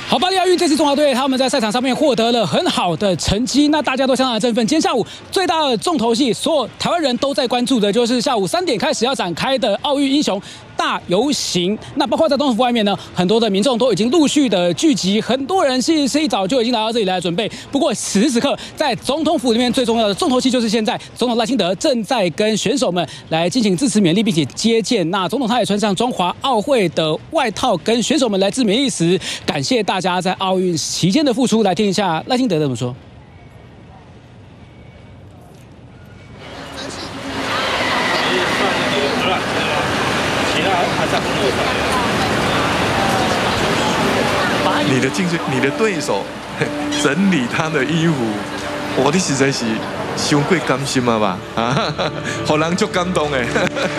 好，巴黎奥运这次中华队他们在赛场上面获得了很好的成绩，那大家都相当的振奋。今天下午最大的重头戏，所有台湾人都在关注的就是下午3点开始要展开的奥运英雄大游行。那包括在总统府外面呢，很多的民众都已经陆续的聚集，很多人其实是一早就已经来到这里来准备。不过此时此刻，在总统府里面最重要的重头戏就是现在，总统赖清德正在跟选手们来进行致辞勉励，并且接见。那总统他也穿上中华奥会的外套，跟选手们来致勉励时，感谢大家在奥运期间的付出。来听一下赖清德怎么说。 你的对手整理他的衣服，我的实在是伤过甘心了吧？啊，好人就感动哎。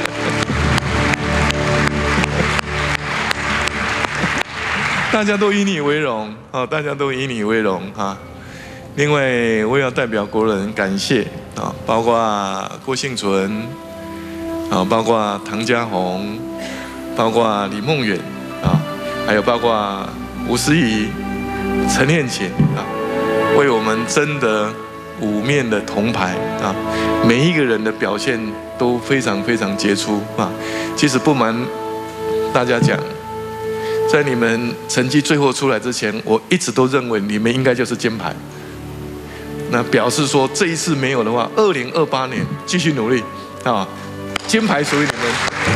大家都以你为荣啊！大家都以你为荣啊！另外，我也要代表国人感谢啊，包括郭幸存啊，包括唐家宏，包括李梦远啊，还有包括吴思怡、陈念琴啊，为我们争得5面的铜牌啊！每一个人的表现都非常非常杰出啊！其实不瞒大家讲，在你们成绩最后出来之前，我一直都认为你们应该就是金牌。那表示说这一次没有的话，2028年继续努力啊，金牌属于你们。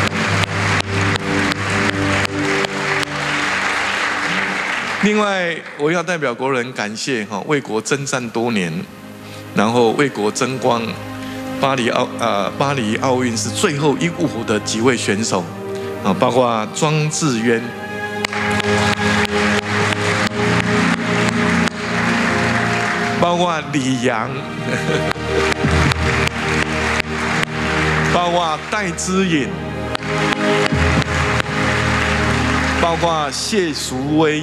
另外，我要代表国人感谢为国征战多年，然后为国争光。巴黎奥运是最后一舞的几位选手啊，包括庄智渊。包括李洋，包括戴资颖，包括谢淑薇，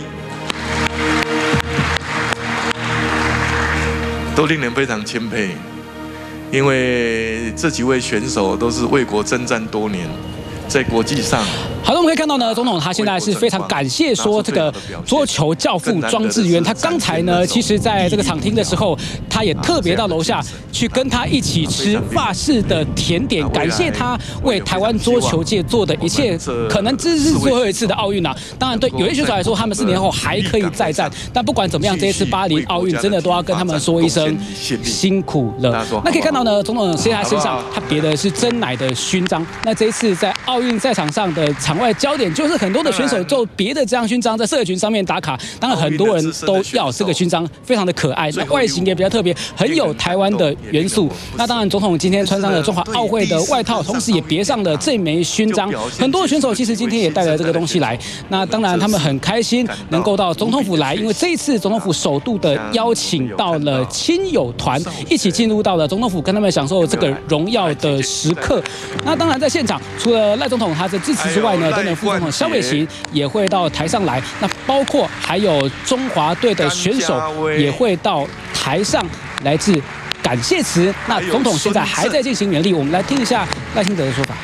都令人非常钦佩，因为这几位选手都是为国征战多年，在国际上。 好的，我们可以看到呢，总统他现在是非常感谢说这个桌球教父庄智渊，他刚才呢，其实在这个场厅的时候，他也特别到楼下去跟他一起吃法式的甜点，感谢他为台湾桌球界做的一切。可能这是最后一次的奥运啊，当然对有些选手来说，他们4年后还可以再战，但不管怎么样，这一次巴黎奥运真的都要跟他们说一声辛苦了。那可以看到呢，总统现在身上他别的是真奶的勋章，那这一次在奥运赛场上的场外焦点就是很多的选手就别的这张勋章在社群上面打卡，当然很多人都要这个勋章，非常的可爱，那外形也比较特别，很有台湾的元素。那当然，总统今天穿上了中华奥会的外套，同时也别上了这枚勋章。很多的选手其实今天也带了这个东西来，那当然他们很开心能够到总统府来，因为这一次总统府首度的邀请到了亲友团一起进入到了总统府，跟他们享受这个荣耀的时刻。那当然在现场，除了赖总统他的致辞之外呢，等等副总统萧美琴也会到台上来，那包括还有中华队的选手也会到台上来致感谢词。那总统现在还在进行勉励，我们来听一下赖清德的说法。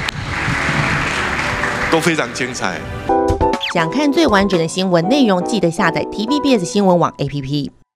都非常精彩。 想看最完整的新闻内容，记得下载 TVBS 新闻网 APP。